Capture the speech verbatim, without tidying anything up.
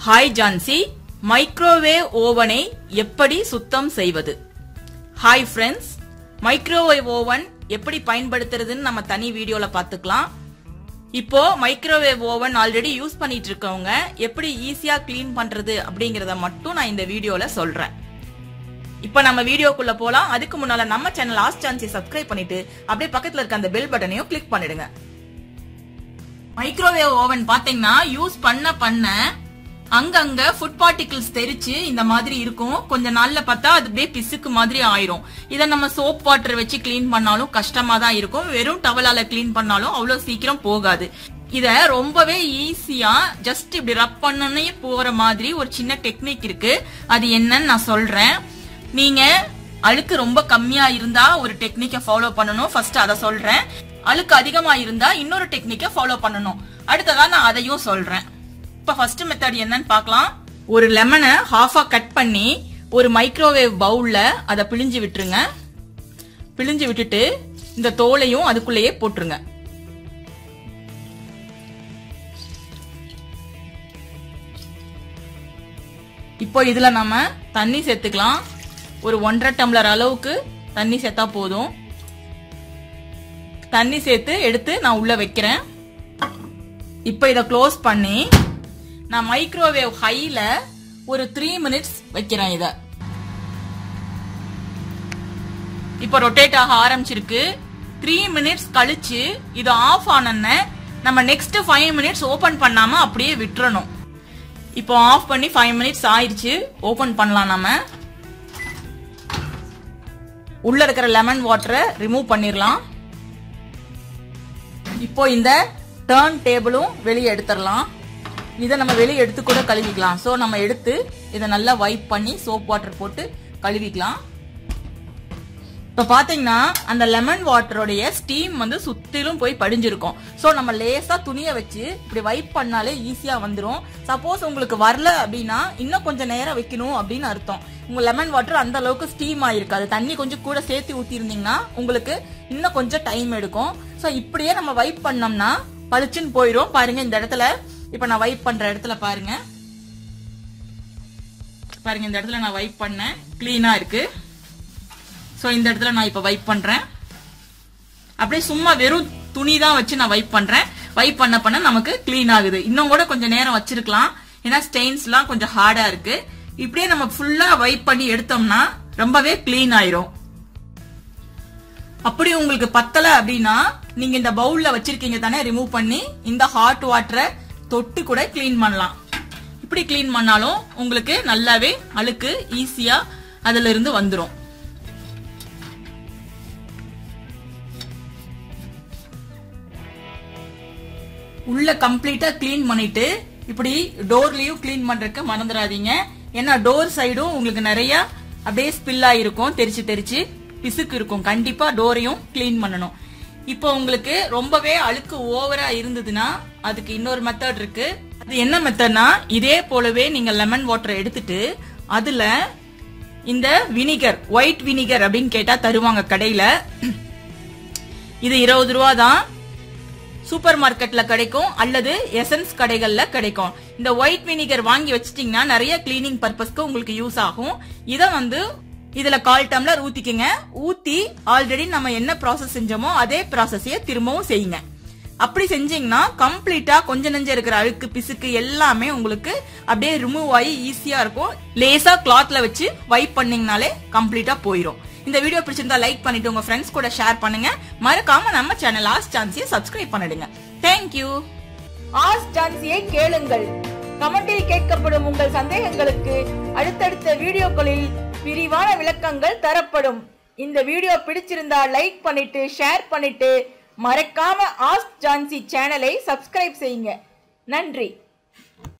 Hi Jhansi, microwave ஓவனை எப்படி சுத்தம் செய்வது? ஹாய் ஃப்ரெண்ட்ஸ், மைக்ரோவேவ் ஓவன் எப்படி பயன்படுத்துறதுன்னு நம்ம தனி வீடியோல பாத்துக்கலாம். இப்போ மைக்ரோவேவ் ஓவன் ஆல்ரெடி யூஸ் பண்ணிட்டு இருக்கவங்க எப்படி ஈஸியா கிளீன் பண்றது அப்படிங்கறத மட்டும் நான் இந்த வீடியோல சொல்றேன். இப்ப நம்ம வீடியோக்குள்ள போலாம். அதுக்கு முன்னால நம்ம சேனல் ஆஸ்க் ஜான்சி சப்ஸ்கிரைப் பண்ணிட்டு அப்படியே பக்கத்துல இருக்க அந்த பெல் பட்டனையும் கிளிக் பண்ணிடுங்க. மைக்ரோவேவ் ஓவன் பாத்தீங்கன்னா யூஸ் பண்ண பண்ண அங்கங்க ஃபுட் பார்ட்டிகிள்ஸ் தெரிச்சு இந்த மாதிரி இருக்கும். கொஞ்ச நாள்ல பார்த்தா அது அப்படியே பிசுக்கு மாதிரி ஆயிரும். இத நம்ம சோப் வாட்டர் வச்சு கிளீன் பண்ணாலும் கஷ்டமா தான் இருக்கும். வெறும் டவலால கிளீன் பண்ணாலும் அவ்வளவு சீக்கிரம் போகாது. இத ரொம்பவே ஈஸியா ஜஸ்ட் இப்படி ரப் பண்ணனே போற மாதிரி ஒரு சின்ன டெக்னிக் இருக்கு. அது என்னன்னு நான் சொல்றேன். நீங்க அழுக்கு ரொம்ப கம்மியா இருந்தா ஒரு டெக்னிக்கை ஃபாலோ பண்ணணும். ஃபர்ஸ்ட் அத சொல்றேன். அழுக்கு அதிகமா இருந்தா இன்னொரு டெக்னிக்கை ஃபாலோ பண்ணணும். அடுத்ததா நான் அதையும் சொல்றேன். இப்ப ஃபர்ஸ்ட் மெத்தட் என்னன்னு பார்க்கலாம். ஒரு லெமனை ஹாஃபா கட் பண்ணி ஒரு மைக்ரோவேவ் பவுல்ல அதை பிழிஞ்சு விட்டுருங்க. பிழிஞ்சு விட்டுட்டு இந்த தோலையும் அதுக்குள்ளேயே போட்டுருங்க. இப்போ இதுல நம்ம தண்ணி சேர்த்துக்கலாம். ஒரு ஒன்றரை டம்ளர் அளவுக்கு தண்ணி சேர்த்தா போதும். தண்ணி சேர்த்து எடுத்து நான் உள்ள வைக்கிறேன். இப்போ இத க்ளோஸ் பண்ணி நான் மைக்ரோவேவ் ஹைல ஒரு த்ரீ மினிட்ஸ் வைக்கிறேன். இத இப்போ ரொட்டேட் ஆக ஆரம்பிச்சிருக்கு. த்ரீ மினிட்ஸ் கழிச்சு இது ஆஃப் ஆனன்னு நம்ம நெக்ஸ்ட் ஃபைவ் மினிட்ஸ் ஓபன் பண்ணாம அப்படியே விட்டுறணும். இப்போ ஆஃப் பண்ணி ஃபைவ் மினிட்ஸ் ஆயிடுச்சு. ஓபன் பண்ணலாம். நம்ம உள்ள இருக்கிற லெமன் வாட்டரை ரிமூவ் பண்ணிடலாம். இப்போ இந்த டர்ன் டேபிளும் வெளியே எடுத்துடலாம். இதை நம்ம வெளியே எடுத்து கூட கழுவிக்கலாம். சோ நம்ம எடுத்து இதை நல்லா வைப் பண்ணி சோப் வாட்டர் போட்டு கழுவிக்கலாம். இப்ப பாத்தீங்கன்னா அந்த லெமன் வாட்டருடைய ஸ்டீம் வந்து சுத்திலும் போய் படிஞ்சிருக்கும். சோ நம்ம லேசா துணியை வச்சு இப்படி வைப் பண்ணாலே ஈஸியா வந்துடும். சப்போஸ் உங்களுக்கு வரல அப்படின்னா இன்னும் கொஞ்சம் நேரம் வைக்கணும் அப்படின்னு அர்த்தம். உங்க லெமன் வாட்டர் அந்த அளவுக்கு ஸ்டீம் ஆயிருக்காது. தண்ணி கொஞ்சம் கூட சேர்த்து ஊத்தி இருந்தீங்கன்னா உங்களுக்கு இன்னும் கொஞ்சம் டைம் எடுக்கும். சோ இப்படியே நம்ம வைப் பண்ணோம்னா பளிச்சுன்னு போயிடும். பாருங்க இந்த இடத்துல இப்ப நான் வைப் பண்ற இடத்துல பாருங்க பாருங்க இந்த இடத்துல நான் வைப் பண்ணேன். கிளீனா இருக்கு. சோ இந்த இடத்துல நான் இப்ப வைப் பண்றேன். அப்படியே சும்மா வெறும் துணி தான் வச்சு நான் வைப் பண்றேன். வைப் பண்ண பண்ண நமக்கு கிளீன் ஆகுது. இன்னும் கூட கொஞ்சம் நேரம் வச்சிருக்கலாம். ஏன்னா ஸ்டெயின்ஸ் எல்லாம் கொஞ்சம் ஹார்டா இருக்கு. இப்படியே நம்ம ஃபுல்லா வைப் பண்ணி எடுத்தோம்னா ரொம்பவே கிளீன் ஆயிரும். அப்படி உங்களுக்கு பத்தல அப்படின்னா நீங்க இந்த பவுல்ல வச்சிருக்கீங்க தானே, ரிமூவ் பண்ணி இந்த ஹாட் வாட்டரை தொட்டு கூட கிளீன் பண்ணலாம். இப்படி கிளீன் பண்ணாலும் உங்களுக்கு நல்லாவே அழுக்கு ஈஸியா அதுல இருந்து வந்துரும். உள்ள கம்ப்ளீட்டா கிளீன் பண்ணிட்டு இப்படி டோர்லயும் கிளீன் பண்றதுக்கு மறந்துடாதீங்க. ஏன்னா டோர் சைடும் உங்களுக்கு நிறைய அப்படியே ஸ்பில் ஆயிருக்கும். தெரிச்சு தெரிச்சு பிசுக்கு இருக்கும். கண்டிப்பா டோரையும் கிளீன் பண்ணணும். இப்போ உங்களுக்கு ரொம்பவே அழுக்கு ஓவரா இருந்ததுன்னா அதுக்கு இன்னொரு மெத்தட் இருக்கு. அது என்ன மெத்தட்னா, இதே போலவே நீங்க லெமன் வாட்டர் எடுத்துட்டு அதுல இந்த வினிகர், ஒயிட் வினிகர் அப்படின்னு கேட்டா தருவாங்க கடையில. இது இருபது ரூபா தான். சூப்பர் மார்க்கெட்ல கிடைக்கும் அல்லது எசன்ஸ் கடைகள்ல கிடைக்கும். இந்த ஒயிட் வினிகர் வாங்கி வச்சிட்டீங்கன்னா நிறைய கிளீனிங் பர்பஸ்க்கு உங்களுக்கு யூஸ் ஆகும். இத வந்து இதுல கால் டம்ளர் ஊத்திக்கங்க. ஊத்தி ஆல்ரெடி நம்ம என்ன ப்ராசஸ் செஞ்சோமோ அதே ப்ராசஸையே திரும்பவும் செய்யுங்க. அப்படி செஞ்சீங்கன்னா கம்ப்ளீட்டா கொஞ்ச நெஞ்ச இருக்கிற அழுக்கு பிசுக்கு எல்லாமே உங்களுக்கு அப்படியே ரிமூவ் ஆகி ஈஸியா இருக்கும். லேசா கிளாத்ல வச்சு வைப் பண்ணீங்கனாலே கம்ப்ளீட்டா போயிடும். இந்த வீடியோ பிடிச்சிருந்தா லைக் பண்ணிட்டு உங்க ஃப்ரெண்ட்ஸ் கூட ஷேர் பண்ணுங்க. மறக்காம நம்ம சேனல் ஆஸ்க் ஜான்சியை சப்ஸ்கிரைப் பண்ணிடுங்க. தேங்க்யூ. ஆஸ்க் ஜான்சியை கேளுங்கள். கமெண்டில் கேட்கப்படும் உங்கள் சந்தேகங்களுக்கு அடுத்தடுத்த வீடியோக்களில் விரிவான விளக்கங்கள் தரப்படும். இந்த வீடியோ பிடிச்சிருந்தா லைக் பண்ணிட்டு ஷேர் பண்ணிட்டு மறக்காம ஆஸ்க் ஜான்சி சேனலை சப்ஸ்கிரைப் செய்யுங்க. நன்றி.